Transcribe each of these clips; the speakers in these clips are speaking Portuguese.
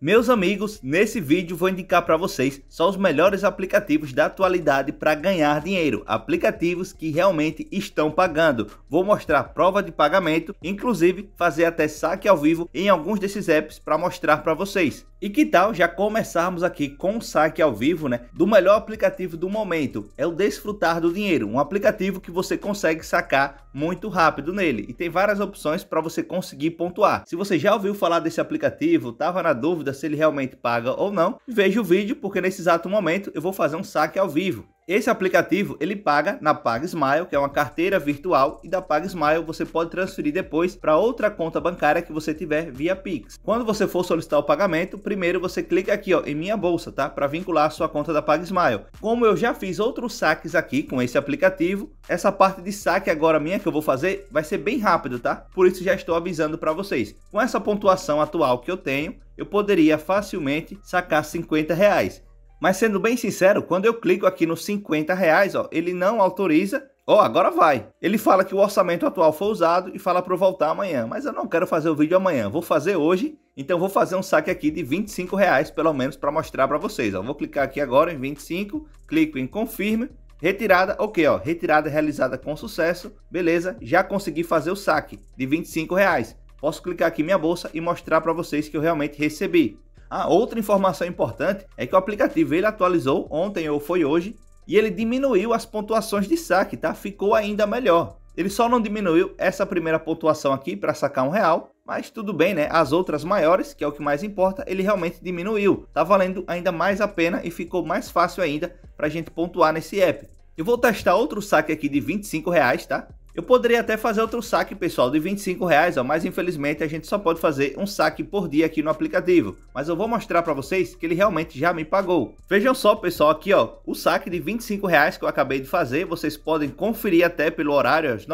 Meus amigos, nesse vídeo vou indicar para vocês só os melhores aplicativos da atualidade para ganhar dinheiro, aplicativos que realmente estão pagando. Vou mostrar prova de pagamento, inclusive fazer até saque ao vivo em alguns desses apps para mostrar para vocês. E que tal já começarmos aqui com o saque ao vivo, né, do melhor aplicativo do momento, é o Desfrutar do Dinheiro, um aplicativo que você consegue sacar muito rápido nele e tem várias opções para você conseguir pontuar. Se você já ouviu falar desse aplicativo, estava na dúvida se ele realmente paga ou não, veja o vídeo porque nesse exato momento eu vou fazer um saque ao vivo. Esse aplicativo ele paga na PagSmile, que é uma carteira virtual, e da PagSmile você pode transferir depois para outra conta bancária que você tiver via Pix. Quando você for solicitar o pagamento, primeiro você clica aqui ó, em Minha Bolsa, tá? Para vincular a sua conta da PagSmile. Como eu já fiz outros saques aqui com esse aplicativo, essa parte de saque agora minha que eu vou fazer vai ser bem rápido, tá? Por isso já estou avisando para vocês. Com essa pontuação atual que eu tenho, eu poderia facilmente sacar R$50. Mas sendo bem sincero, quando eu clico aqui nos R$50, ó, ele não autoriza. Ó, agora vai. Ele fala que o orçamento atual foi usado e fala para eu voltar amanhã. Mas eu não quero fazer o vídeo amanhã, vou fazer hoje. Então vou fazer um saque aqui de R$25 pelo menos para mostrar para vocês. Ó, vou clicar aqui agora em 25, clico em confirme. Retirada, ok, ó, retirada realizada com sucesso. Beleza, já consegui fazer o saque de R$25. Posso clicar aqui em minha bolsa e mostrar para vocês que eu realmente recebi. Outra informação importante é que o aplicativo ele atualizou ontem ou foi hoje e ele diminuiu as pontuações de saque, tá? Ficou ainda melhor. Ele só não diminuiu essa primeira pontuação aqui para sacar R$1, mas tudo bem, né? As outras maiores, que é o que mais importa, ele realmente diminuiu. Tá valendo ainda mais a pena e ficou mais fácil ainda para a gente pontuar nesse app. Eu vou testar outro saque aqui de R$25, tá? Eu poderia até fazer outro saque, pessoal, de R$25, ó, mas infelizmente a gente só pode fazer um saque por dia aqui no aplicativo. Mas eu vou mostrar para vocês que ele realmente já me pagou. Vejam só, pessoal, aqui ó, o saque de R$25 que eu acabei de fazer, vocês podem conferir até pelo horário, às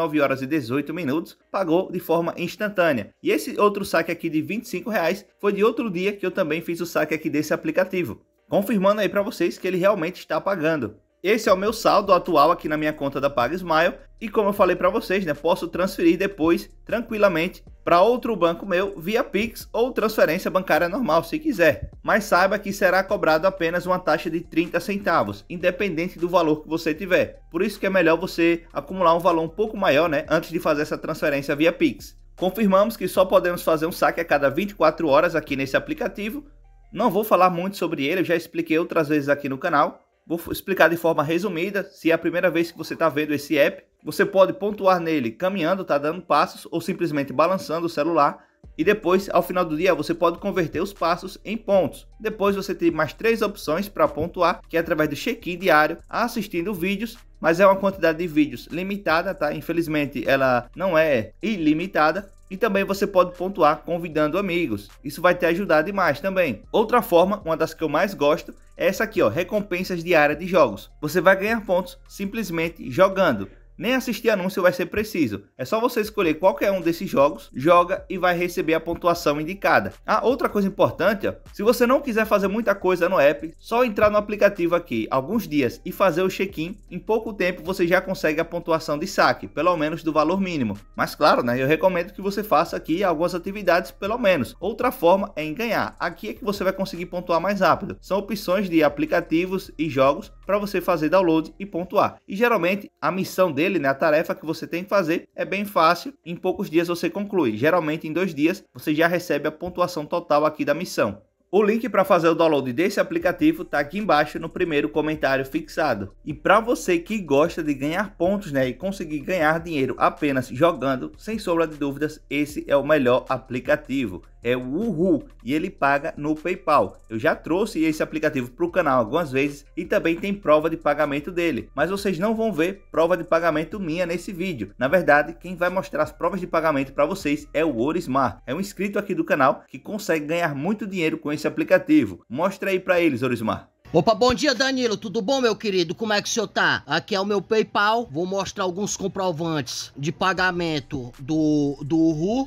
9h18, pagou de forma instantânea. E esse outro saque aqui de R$25 foi de outro dia que eu também fiz o saque aqui desse aplicativo. Confirmando aí para vocês que ele realmente está pagando. Esse é o meu saldo atual aqui na minha conta da PagSmile e como eu falei para vocês, né, posso transferir depois tranquilamente para outro banco meu via Pix ou transferência bancária normal se quiser. Mas saiba que será cobrado apenas uma taxa de 30 centavos, independente do valor que você tiver. Por isso que é melhor você acumular um valor um pouco maior, né, antes de fazer essa transferência via Pix. Confirmamos que só podemos fazer um saque a cada 24 horas aqui nesse aplicativo. Não vou falar muito sobre ele, eu já expliquei outras vezes aqui no canal. Vou explicar de forma resumida. Se é a primeira vez que você está vendo esse app, você pode pontuar nele caminhando, tá dando passos ou simplesmente balançando o celular. E depois, ao final do dia, você pode converter os passos em pontos. Depois você tem mais 3 opções para pontuar, que é através do check-in diário, assistindo vídeos, mas é uma quantidade de vídeos limitada, tá? Infelizmente, ela não é ilimitada. E também você pode pontuar convidando amigos. Isso vai te ajudar demais também. Outra forma, uma das que eu mais gosto, é essa aqui, ó, recompensas diárias de jogos. Você vai ganhar pontos simplesmente jogando. Nem assistir anúncio vai ser preciso. É só você escolher qualquer um desses jogos, joga e vai receber a pontuação indicada. Outra coisa importante, ó, se você não quiser fazer muita coisa no app, só entrar no aplicativo aqui alguns dias e fazer o check-in, em pouco tempo você já consegue a pontuação de saque, pelo menos do valor mínimo. Mas claro, né, eu recomendo que você faça aqui algumas atividades pelo menos. Outra forma é em ganhar. Aqui é que você vai conseguir pontuar mais rápido. São opções de aplicativos e jogos para você fazer download e pontuar. E geralmente a missão dele, né, a tarefa que você tem que fazer é bem fácil, em poucos dias você conclui. Geralmente em 2 dias você já recebe a pontuação total aqui da missão. O link para fazer o download desse aplicativo está aqui embaixo no primeiro comentário fixado. E para você que gosta de ganhar pontos, né, e conseguir ganhar dinheiro apenas jogando, sem sombra de dúvidas, esse é o melhor aplicativo. É o Uhu e ele paga no PayPal. Eu já trouxe esse aplicativo para o canal algumas vezes e também tem prova de pagamento dele. Mas vocês não vão ver prova de pagamento minha nesse vídeo. Na verdade, quem vai mostrar as provas de pagamento para vocês é o Orismar. É um inscrito aqui do canal que consegue ganhar muito dinheiro com esse aplicativo. Mostra aí para eles, Orismar. Opa, bom dia, Danilo, tudo bom, meu querido? Como é que o senhor tá? Aqui é o meu PayPal, vou mostrar alguns comprovantes de pagamento do Uhu.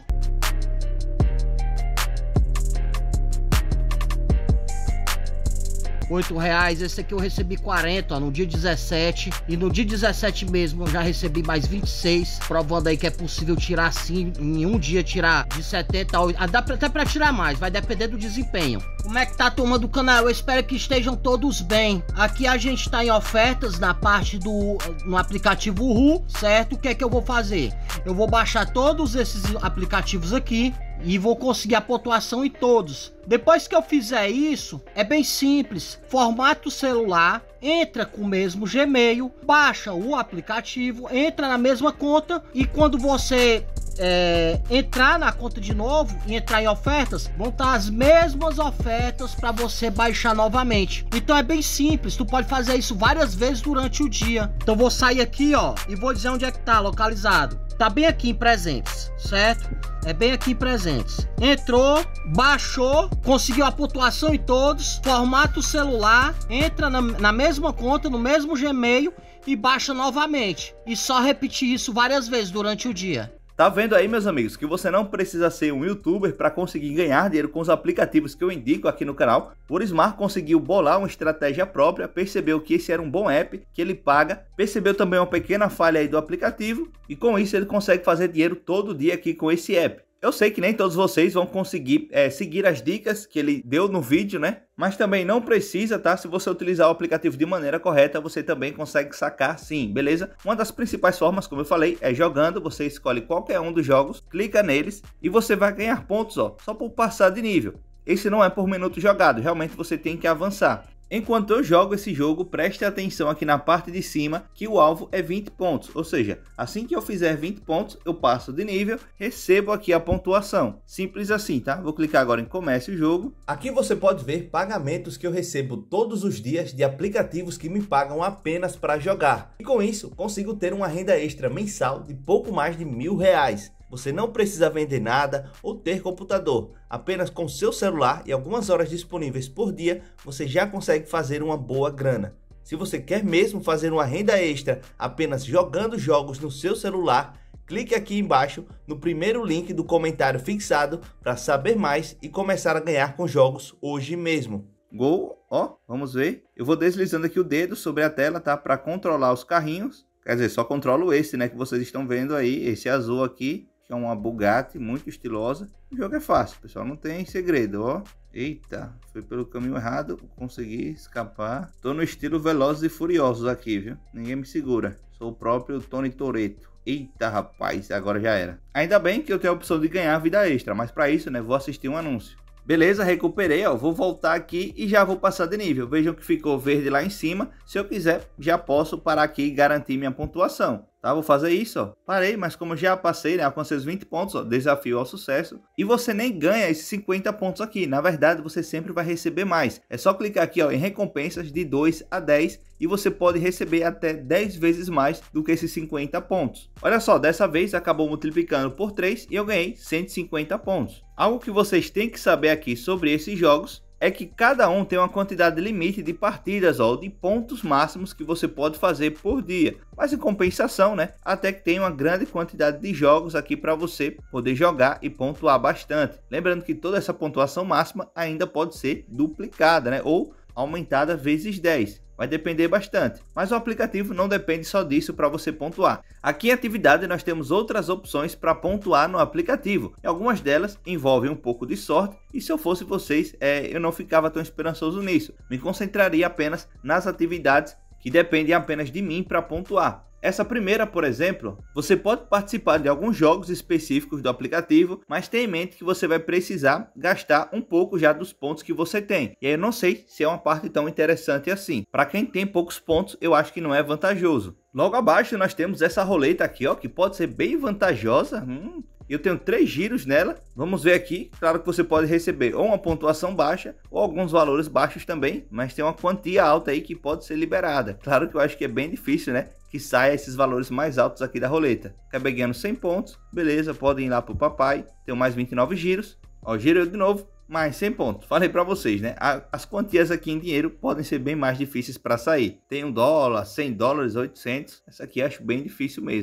R$8. Esse aqui eu recebi 40, ó, no dia 17. E no dia 17 mesmo eu já recebi mais 26, provando aí que é possível tirar assim, em um dia tirar de 70 a 80. Dá até pra tirar mais, vai depender do desempenho. Como é que tá a turma do canal? Eu espero que estejam todos bem. Aqui a gente tá em ofertas na parte no aplicativo Uhu, certo? O que é que eu vou fazer? Eu vou baixar todos esses aplicativos aqui e vou conseguir a pontuação em todos. Depois que eu fizer isso, é bem simples. Formata o celular, entra com o mesmo Gmail, baixa o aplicativo, entra na mesma conta e quando você entrar na conta de novo e entrar em ofertas, vão estar as mesmas ofertas para você baixar novamente. Então é bem simples, tu pode fazer isso várias vezes durante o dia. Então vou sair aqui, ó, e vou dizer onde é que tá localizado. Tá bem aqui em presentes, certo? É bem aqui em presentes. Entrou, baixou, conseguiu a pontuação em todos, formata o celular, entra na mesma conta, no mesmo Gmail e baixa novamente. E só repetir isso várias vezes durante o dia. Tá vendo aí, meus amigos, que você não precisa ser um youtuber para conseguir ganhar dinheiro com os aplicativos que eu indico aqui no canal. O Smart conseguiu bolar uma estratégia própria, percebeu que esse era um bom app, que ele paga, percebeu também uma pequena falha aí do aplicativo e com isso ele consegue fazer dinheiro todo dia aqui com esse app. Eu sei que nem todos vocês vão conseguir seguir as dicas que ele deu no vídeo, né? Mas também não precisa, tá? Se você utilizar o aplicativo de maneira correta, você também consegue sacar sim, beleza? Uma das principais formas, como eu falei, é jogando. Você escolhe qualquer um dos jogos, clica neles e você vai ganhar pontos, ó, só por passar de nível. Esse não é por minuto jogado, realmente você tem que avançar. Enquanto eu jogo esse jogo, preste atenção aqui na parte de cima que o alvo é 20 pontos, ou seja, assim que eu fizer 20 pontos, eu passo de nível, recebo aqui a pontuação. Simples assim, tá? Vou clicar agora em comece o jogo. Aqui você pode ver pagamentos que eu recebo todos os dias de aplicativos que me pagam apenas para jogar. E com isso, consigo ter uma renda extra mensal de pouco mais de R$1.000. Você não precisa vender nada ou ter computador. Apenas com seu celular e algumas horas disponíveis por dia, você já consegue fazer uma boa grana. Se você quer mesmo fazer uma renda extra apenas jogando jogos no seu celular, clique aqui embaixo no primeiro link do comentário fixado para saber mais e começar a ganhar com jogos hoje mesmo. Gol, ó, vamos ver. Eu vou deslizando aqui o dedo sobre a tela, tá? Para controlar os carrinhos. Quer dizer, só controlo esse, né? Que vocês estão vendo aí, esse azul aqui. Que é uma Bugatti muito estilosa. O jogo é fácil, pessoal, não tem segredo, ó. Eita, foi pelo caminho errado, consegui escapar. Tô no estilo Velozes e Furiosos aqui, viu? Ninguém me segura. Sou o próprio Tony Toretto. Eita, rapaz, agora já era. Ainda bem que eu tenho a opção de ganhar vida extra, mas para isso, né, vou assistir um anúncio. Beleza, recuperei, ó, vou voltar aqui e já vou passar de nível. Vejam que ficou verde lá em cima. Se eu quiser, já posso parar aqui e garantir minha pontuação. Tá, vou fazer isso, ó. Parei, mas como já passei, né, alcancei os 20 pontos, ó, desafio ao sucesso. E você nem ganha esses 50 pontos aqui. Na verdade, você sempre vai receber mais. É só clicar aqui, ó, em recompensas de 2 a 10 e você pode receber até 10 vezes mais do que esses 50 pontos. Olha só, dessa vez acabou multiplicando por 3 e eu ganhei 150 pontos. Algo que vocês têm que saber aqui sobre esses jogos é que cada um tem uma quantidade limite de partidas ou de pontos máximos que você pode fazer por dia. Mas em compensação, né, até que tem uma grande quantidade de jogos aqui para você poder jogar e pontuar bastante. Lembrando que toda essa pontuação máxima ainda pode ser duplicada, né, ou aumentada vezes 10. Vai depender bastante, mas o aplicativo não depende só disso para você pontuar. Aqui em atividade nós temos outras opções para pontuar no aplicativo. E algumas delas envolvem um pouco de sorte e se eu fosse vocês, eu não ficava tão esperançoso nisso. Me concentraria apenas nas atividades que dependem apenas de mim para pontuar. Essa primeira, por exemplo, você pode participar de alguns jogos específicos do aplicativo, mas tenha em mente que você vai precisar gastar um pouco já dos pontos que você tem. E aí eu não sei se é uma parte tão interessante assim. Para quem tem poucos pontos, eu acho que não é vantajoso. Logo abaixo nós temos essa roleta aqui, ó, que pode ser bem vantajosa. Eu tenho 3 giros nela, vamos ver aqui. Claro que você pode receber ou uma pontuação baixa ou alguns valores baixos também, mas tem uma quantia alta aí que pode ser liberada. Claro que eu acho que é bem difícil, né, que saia esses valores mais altos aqui da roleta. Acabei ganhando 100 pontos, beleza, podem ir lá pro papai. Tenho mais 29 giros, ó, girou de novo, mais 100 pontos. Falei para vocês, né, as quantias aqui em dinheiro podem ser bem mais difíceis para sair. Tem $1, $100, 800, essa aqui acho bem difícil mesmo.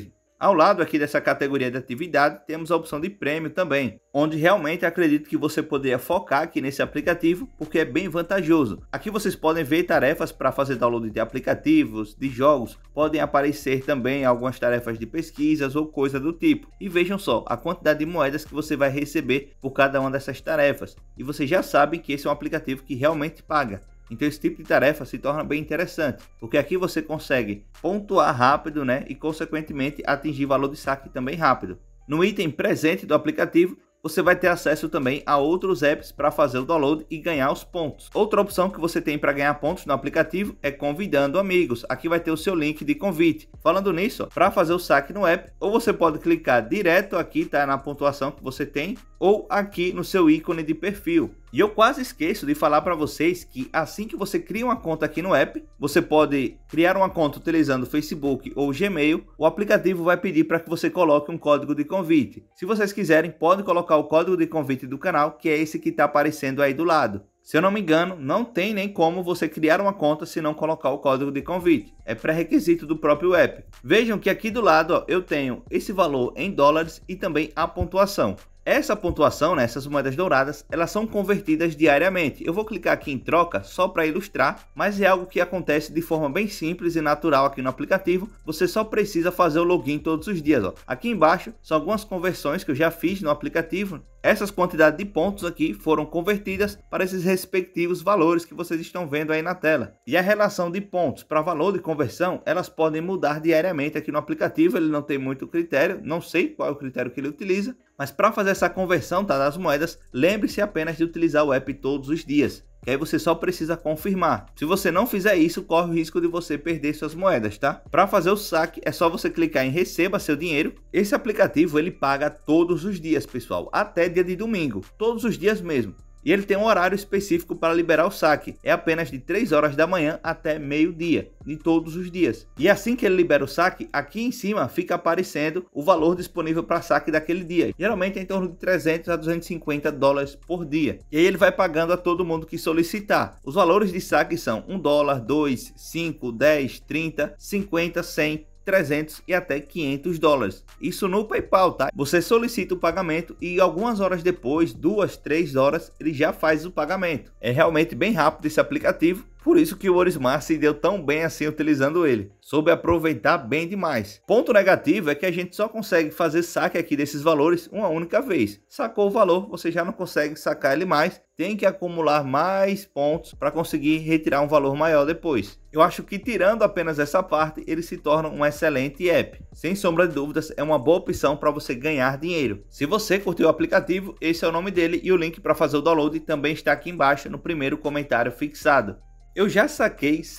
Ao lado aqui dessa categoria de atividade, temos a opção de prêmio também, onde realmente acredito que você poderia focar aqui nesse aplicativo, porque é bem vantajoso. Aqui vocês podem ver tarefas para fazer download de aplicativos, de jogos, podem aparecer também algumas tarefas de pesquisas ou coisa do tipo. E vejam só a quantidade de moedas que você vai receber por cada uma dessas tarefas. E vocês já sabem que esse é um aplicativo que realmente paga. Então esse tipo de tarefa se torna bem interessante, porque aqui você consegue pontuar rápido, né, e consequentemente atingir valor de saque também rápido. No item presente do aplicativo, você vai ter acesso também a outros apps para fazer o download e ganhar os pontos. Outra opção que você tem para ganhar pontos no aplicativo é convidando amigos. Aqui vai ter o seu link de convite. Falando nisso, para fazer o saque no app, ou você pode clicar direto aqui, tá, na pontuação que você tem, ou aqui no seu ícone de perfil. E eu quase esqueço de falar para vocês que assim que você cria uma conta aqui no app, você pode criar uma conta utilizando o Facebook ou Gmail, o aplicativo vai pedir para que você coloque um código de convite. Se vocês quiserem, podem colocar o código de convite do canal, que é esse que está aparecendo aí do lado. Se eu não me engano, não tem nem como você criar uma conta se não colocar o código de convite. É pré-requisito do próprio app. Vejam que aqui do lado, ó, eu tenho esse valor em dólares e também a pontuação. Essa pontuação, né, essas moedas douradas, elas são convertidas diariamente. Eu vou clicar aqui em troca só para ilustrar, mas é algo que acontece de forma bem simples e natural aqui no aplicativo. Você só precisa fazer o login todos os dias. Ó. Aqui embaixo são algumas conversões que eu já fiz no aplicativo. Essas quantidades de pontos aqui foram convertidas para esses respectivos valores que vocês estão vendo aí na tela. E a relação de pontos para valor de conversão, elas podem mudar diariamente aqui no aplicativo. Ele não tem muito critério, não sei qual é o critério que ele utiliza, mas para fazer essa conversão, tá, das moedas, lembre-se apenas de utilizar o app todos os dias. Que aí você só precisa confirmar. Se você não fizer isso, corre o risco de você perder suas moedas, tá? Para fazer o saque, é só você clicar em receba seu dinheiro. Esse aplicativo ele paga todos os dias, pessoal, até dia de domingo, todos os dias mesmo. E ele tem um horário específico para liberar o saque. É apenas de 3 horas da manhã até meio-dia, de todos os dias. E assim que ele libera o saque, aqui em cima fica aparecendo o valor disponível para saque daquele dia. Geralmente é em torno de 300 a 250 dólares por dia. E aí ele vai pagando a todo mundo que solicitar. Os valores de saque são 1 dólar, 2, 5, 10, 30, 50, 100, 300 e até 500 dólares. Isso no PayPal, tá? Você solicita o pagamento e algumas horas depois, 2, 3 horas, ele já faz o pagamento. É realmente bem rápido esse aplicativo. Por isso que o Orismar se deu tão bem assim utilizando ele. Soube aproveitar bem demais. Ponto negativo é que a gente só consegue fazer saque aqui desses valores uma única vez. Sacou o valor, você já não consegue sacar ele mais. Tem que acumular mais pontos para conseguir retirar um valor maior depois. Eu acho que tirando apenas essa parte, ele se torna um excelente app. Sem sombra de dúvidas, é uma boa opção para você ganhar dinheiro. Se você curtiu o aplicativo, esse é o nome dele e o link para fazer o download também está aqui embaixo no primeiro comentário fixado. Eu já saquei R$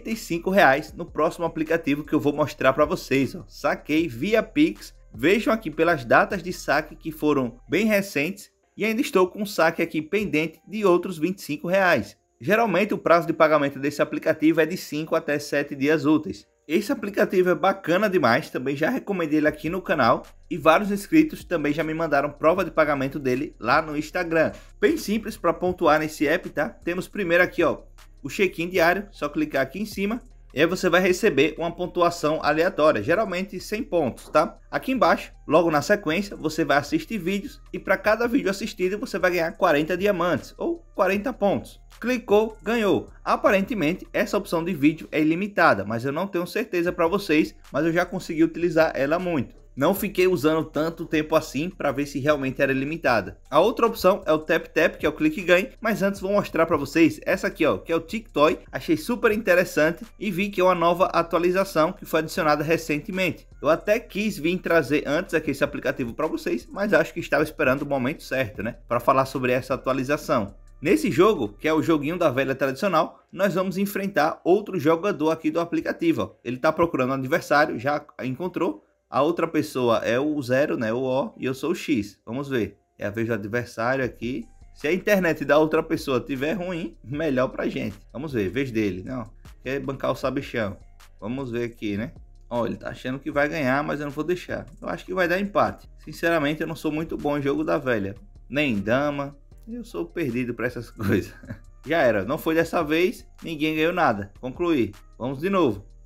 75 no próximo aplicativo que eu vou mostrar para vocês. Ó. Saquei via Pix. Vejam aqui pelas datas de saque que foram bem recentes. E ainda estou com um saque aqui pendente de outros R$ 25. Geralmente o prazo de pagamento desse aplicativo é de 5 até 7 dias úteis. Esse aplicativo é bacana demais, também já recomendei ele aqui no canal. E vários inscritos também já me mandaram prova de pagamento dele lá no Instagram. Bem simples para pontuar nesse app, tá? Temos primeiro aqui, ó, o check-in diário, só clicar aqui em cima e aí você vai receber uma pontuação aleatória, geralmente 100 pontos, tá? Aqui embaixo, logo na sequência, você vai assistir vídeos e para cada vídeo assistido você vai ganhar 40 diamantes ou 40 pontos. Clicou, ganhou. Aparentemente essa opção de vídeo é ilimitada, mas eu não tenho certeza para vocês, mas eu já consegui utilizar ela muito. Não fiquei usando tanto tempo assim para ver se realmente era limitada. A outra opção é o Tap Tap, que é o clique e ganhe, mas antes vou mostrar para vocês essa aqui, ó, que é o TicToy. Achei super interessante e vi que é uma nova atualização que foi adicionada recentemente. Eu até quis vir trazer antes aqui esse aplicativo para vocês, mas acho que estava esperando o momento certo, né, para falar sobre essa atualização. Nesse jogo, que é o joguinho da velha tradicional, nós vamos enfrentar outro jogador aqui do aplicativo. Ó. Ele está procurando um adversário, já encontrou. A outra pessoa é o 0, né, o O, e eu sou o X. Vamos ver. Eu vejo o adversário aqui. Se a internet da outra pessoa tiver ruim, melhor pra gente. Vamos ver, vez dele. Não, quer bancar o sabichão. Vamos ver aqui, né? Ó, ele tá achando que vai ganhar, mas eu não vou deixar. Eu acho que vai dar empate. Sinceramente, eu não sou muito bom em jogo da velha. Nem em dama. Eu sou perdido pra essas coisas. Já era, não foi dessa vez, ninguém ganhou nada. Concluir. Vamos de novo.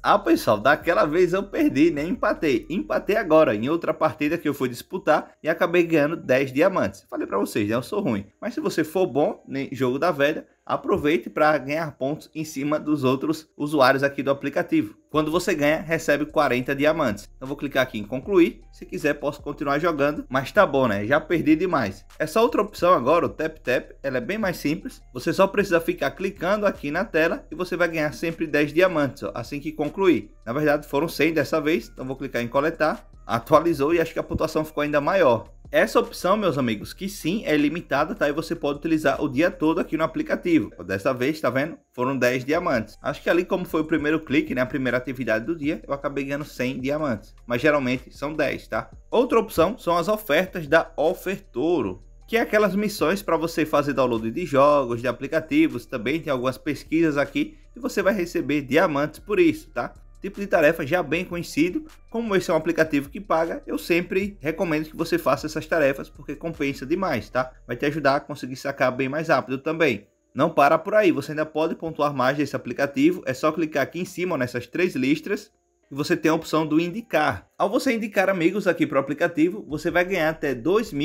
Ah, pessoal, daquela vez eu perdi, nem empatei. Empatei agora em outra partida que eu fui disputar e acabei ganhando 10 diamantes. Falei pra vocês, né? Eu sou ruim. Mas se você for bom no jogo da velha, aproveite para ganhar pontos em cima dos outros usuários aqui do aplicativo. Quando você ganha, recebe 40 diamantes. Então vou clicar aqui em concluir. Se quiser, posso continuar jogando, mas tá bom, né? Já perdi demais. Essa outra opção agora, o Tap Tap, ela é bem mais simples. Você só precisa ficar clicando aqui na tela e você vai ganhar sempre 10 diamantes, ó, assim que concluir. Na verdade, foram 100 dessa vez, então vou clicar em coletar. Atualizou e acho que a pontuação ficou ainda maior. Essa opção, meus amigos, que sim, é limitada, tá? E você pode utilizar o dia todo aqui no aplicativo. Dessa vez, tá vendo? Foram 10 diamantes. Acho que ali, como foi o primeiro clique, né? A primeira atividade do dia, eu acabei ganhando 100 diamantes. Mas geralmente são 10, tá? Outra opção são as ofertas da Ofertoro, que é aquelas missões para você fazer download de jogos, de aplicativos. Também tem algumas pesquisas aqui e você vai receber diamantes por isso, tá? Tipo de tarefa já bem conhecido. Como esse é um aplicativo que paga, eu sempre recomendo que você faça essas tarefas porque compensa demais, tá? Vai te ajudar a conseguir sacar bem mais rápido também. Não para por aí, você ainda pode pontuar mais desse aplicativo. É só clicar aqui em cima nessas 3 listras e você tem a opção do indicar. Ao você indicar amigos aqui para o aplicativo, você vai ganhar até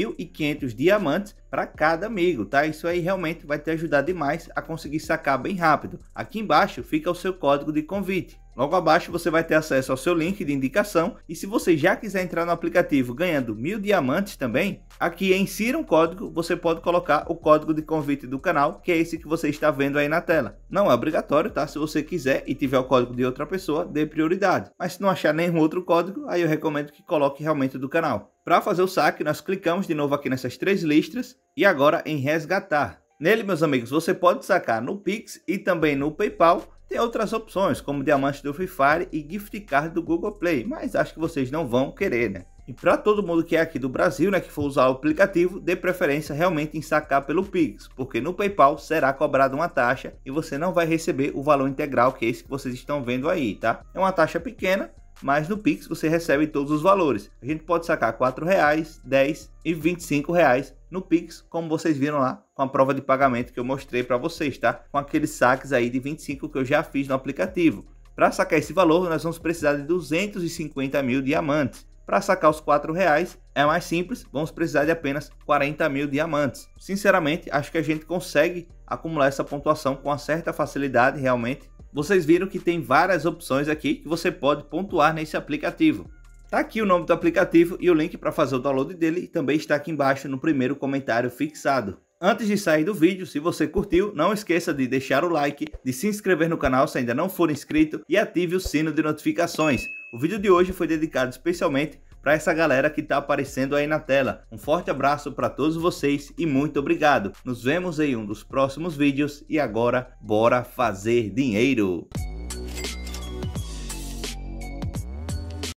2.500 diamantes para cada amigo, tá? Isso aí realmente vai te ajudar demais a conseguir sacar bem rápido. Aqui embaixo fica o seu código de convite. Logo abaixo você vai ter acesso ao seu link de indicação e se você já quiser entrar no aplicativo ganhando 1000 diamantes também, aqui em insira um código, você pode colocar o código de convite do canal, que é esse que você está vendo aí na tela. Não é obrigatório, tá? Se você quiser e tiver o código de outra pessoa, dê prioridade. Mas se não achar nenhum outro código, aí eu recomendo que coloque realmente do canal. Para fazer o saque, nós clicamos de novo aqui nessas 3 listras e agora em resgatar. Nele, meus amigos, você pode sacar no Pix e também no PayPal. Tem outras opções, como diamantes do Free Fire e gift card do Google Play, mas acho que vocês não vão querer, né? E para todo mundo que é aqui do Brasil, né, que for usar o aplicativo, dê preferência realmente em sacar pelo Pix, porque no PayPal será cobrada uma taxa e você não vai receber o valor integral, que é esse que vocês estão vendo aí, tá? É uma taxa pequena, mas no Pix você recebe todos os valores. A gente pode sacar R$4, R$10 e R$25 no Pix, como vocês viram lá com a prova de pagamento que eu mostrei para vocês, tá? Com aqueles saques aí de 25 que eu já fiz no aplicativo. Para sacar esse valor, nós vamos precisar de 250.000 diamantes. Para sacar os R$4 é mais simples, vamos precisar de apenas 40.000 diamantes. Sinceramente, acho que a gente consegue acumular essa pontuação com uma certa facilidade realmente. Vocês viram que tem várias opções aqui que você pode pontuar nesse aplicativo. Tá aqui o nome do aplicativo e o link para fazer o download dele também está aqui embaixo no primeiro comentário fixado. Antes de sair do vídeo, se você curtiu, não esqueça de deixar o like, de se inscrever no canal se ainda não for inscrito e ative o sino de notificações. O vídeo de hoje foi dedicado especialmente para essa galera que está aparecendo aí na tela. Um forte abraço para todos vocês e muito obrigado. Nos vemos em um dos próximos vídeos e agora bora fazer dinheiro!